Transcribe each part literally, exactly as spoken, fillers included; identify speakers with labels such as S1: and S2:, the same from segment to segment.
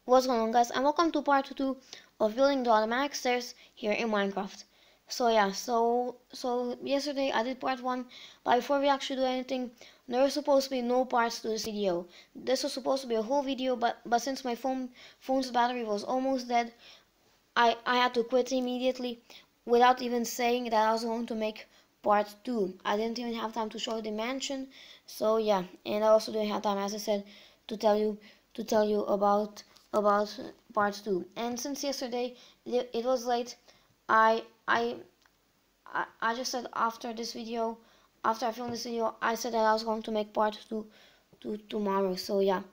S1: What's going on, guys, and welcome to part two of building the automatic stairs here in Minecraft. So yeah, so so yesterday I did part one, but before we actually do anything, there was supposed to be no parts to this video. This was supposed to be a whole video, but but since my phone phone's battery was almost dead, I I had to quit immediately without even saying that I was going to make part two. I didn't even have time to show you the mansion. So yeah, and I also didn't have time, as I said, to tell you to tell you about about part two. And since yesterday it, it was late, I I I I just said after this video, after I filmed this video, I said that I was going to make part two to tomorrow. So yeah,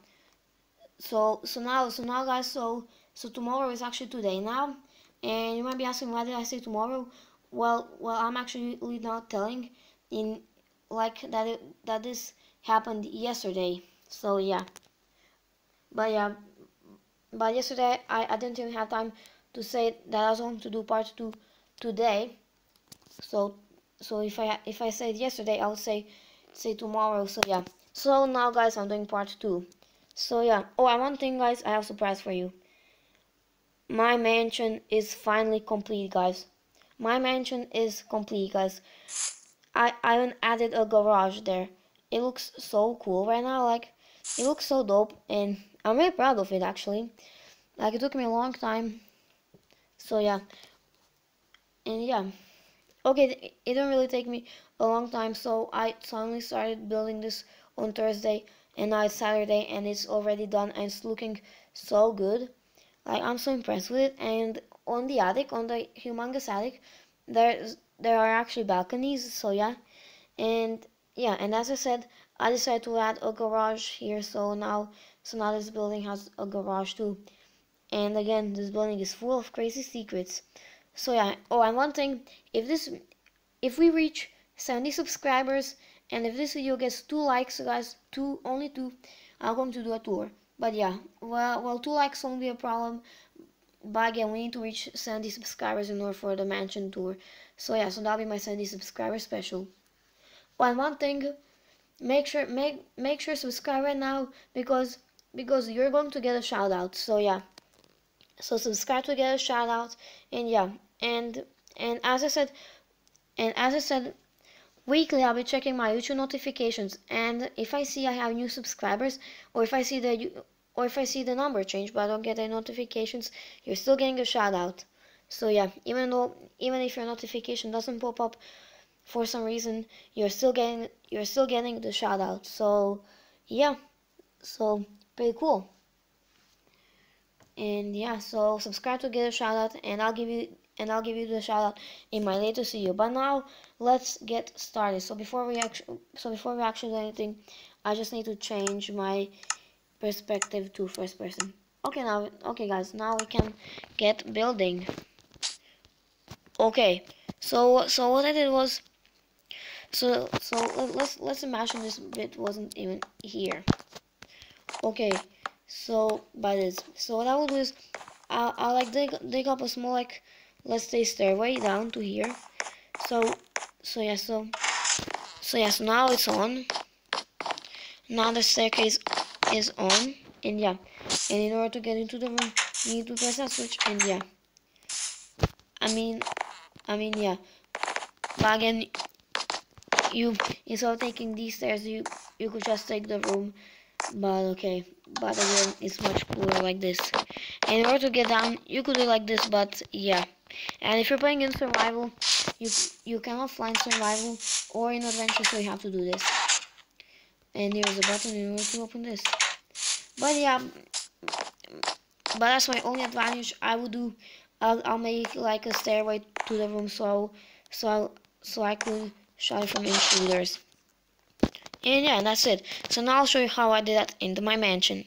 S1: so so now so now guys, so so tomorrow is actually today now, and you might be asking, why did I say tomorrow? Well, well, I'm actually not telling in like that it, that this happened yesterday. So yeah, but yeah, but yesterday I, I didn't even have time to say that I was going to do part two today. So so if I if I said yesterday, I would say say tomorrow. So yeah. So now, guys, I'm doing part two. So yeah. Oh, and one thing, guys, I have a surprise for you. My mansion is finally complete, guys. My mansion is complete, guys. I I even added a garage there. It looks so cool right now. Like, it looks so dope, and I'm really proud of it, actually. Like, it took me a long time. So yeah. And yeah. Okay, it didn't really take me a long time, so I suddenly started building this on Thursday, and now it's Saturday, and it's already done, and it's looking so good. Like, I'm so impressed with it. And on the attic, on the humongous attic, there's there are actually balconies. So yeah, and yeah, and as I said, I decided to add a garage here. So now, so now this building has a garage too. And again, this building is full of crazy secrets. So yeah. Oh, and one thing, if this, if we reach seventy subscribers, and if this video gets two likes, guys, two, only two, I'm going to do a tour. But yeah, well, well, two likes won't be a problem. But again, we need to reach seventy subscribers in order for the mansion tour. So yeah, so that'll be my seventy subscriber special. Oh, and one thing, make sure make make sure subscribe right now, because because you're going to get a shout out. So yeah. So subscribe to get a shout out, and yeah, and and as I said, and as I said, weekly I'll be checking my YouTube notifications, and if I see I have new subscribers, or if I see the or if I see the number change but I don't get any notifications, you're still getting a shout out. So yeah, even though even if your notification doesn't pop up for some reason, you're still getting you're still getting the shout out. So yeah, so pretty cool. And yeah, so subscribe to get a shout out, and I'll give you and I'll give you the shout out in my latest video. But now let's get started. So before we actually so before we actually do anything, I just need to change my perspective to first person. Okay, now okay guys, now we can get building. Okay, so so what I did was, so so let's let's imagine this bit wasn't even here. Okay, so by this, so what I will do is I'll, I'll like dig dig up a small, like, let's say, stairway down to here. So so yeah, so so yeah, so now it's on. Now the staircase is on, and yeah, and in order to get into the room, you need to press that switch, and yeah. I mean, I mean yeah. But again, you instead of taking these stairs, you you could just take the room. But okay, but again, it's much cooler like this. And in order to get down, you could do it like this, but yeah. And if you're playing in survival, you you can offline survival or in adventure, so you have to do this. And here's a button in order to open this. But yeah, but that's my only advantage. I will do, I'll, I'll make like a stairway to the room, so so so I could shot from intruders. And yeah, that's it. So now I'll show you how I did that into my mansion.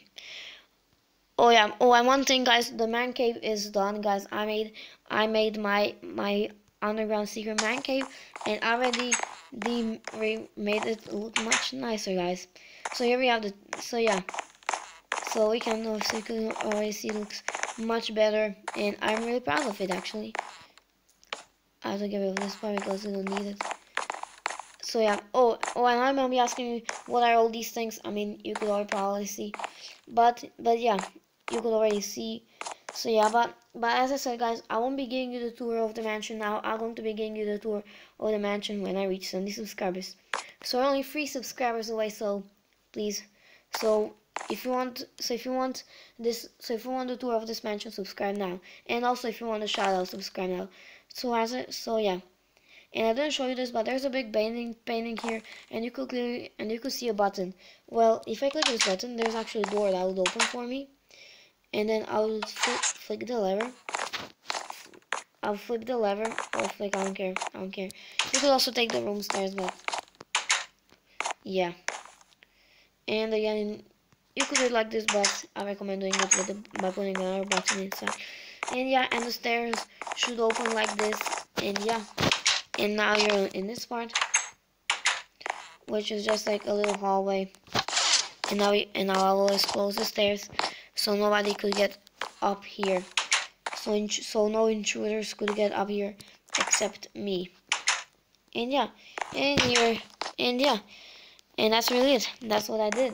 S1: Oh yeah, oh, and one thing, guys, the man cave is done, guys. I made I made my my underground secret man cave, and I already de made it look much nicer, guys. So here we have the, so yeah, so we can already see it looks much better, and I'm really proud of it, actually. I have to get rid of this part because we don't need it. So yeah, oh, oh, and I might be asking you, what are all these things? I mean, you could all probably see, but, but yeah, you could already see. So yeah, but but as I said, guys, I won't be giving you the tour of the mansion now. I'm going to be giving you the tour of the mansion when I reach seventy subscribers. So we're only three subscribers away, so please. So if you want, so if you want this, so if you want the tour of this mansion, subscribe now. And also if you want a shout out, subscribe now. So as it, so yeah. And I didn't show you this, but there's a big painting painting here, and you could clearly and you could see a button. Well, if I click this button, there's actually a door that would open for me, and then I would flick, flick the lever. I'll flip the lever or flick. I don't care. I don't care. You could also take the room stairs, but yeah. And again, you could do it like this, but I recommend doing it with the, by putting another button inside. And yeah, and the stairs should open like this, and yeah. And now you're in this part, which is just like a little hallway. And now, we, and now I will just close the stairs, so nobody could get up here. So, so no intruders could get up here except me. And yeah, and here, and yeah, and that's really it. That's what I did.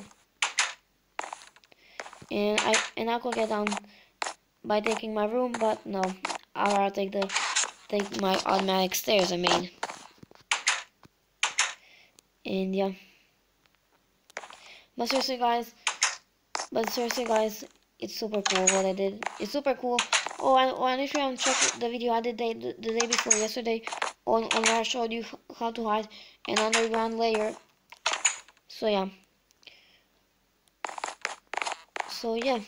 S1: And I and I could get down by taking my room, but no, I'll rather take the take my automatic stairs. I mean, and yeah. But seriously, guys. But seriously, guys, it's super cool what I did. It's super cool. Oh, and, oh, and if you haven't checked the video I did the, the, the day before yesterday, on, on where I showed you how to hide an underground layer. So yeah. So yeah.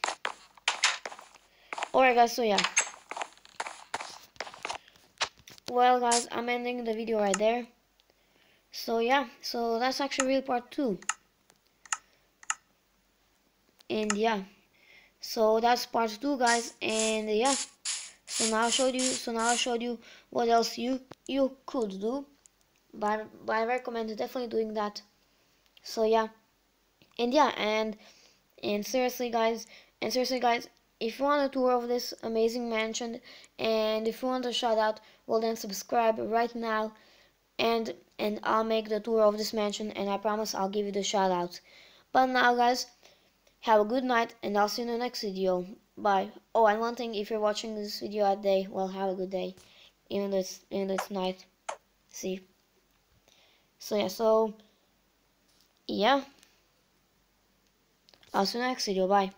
S1: Alright, guys. So yeah. Well, guys, I'm ending the video right there. So yeah. So that's actually really part two. And yeah. So that's part two, guys. And yeah. So now I showed you. So now I showed you what else you you could do. But but I recommend definitely doing that. So yeah. And yeah. And and seriously, guys. And seriously, guys. If you want a tour of this amazing mansion, and if you want a shout out, well then subscribe right now, and and I'll make the tour of this mansion, and I promise I'll give you the shout out. But now, guys, have a good night, and I'll see you in the next video. Bye. Oh, and one thing, if you're watching this video at day, well, have a good day, even though it's, even though it's night. See. So yeah, so yeah. I'll see you in the next video. Bye.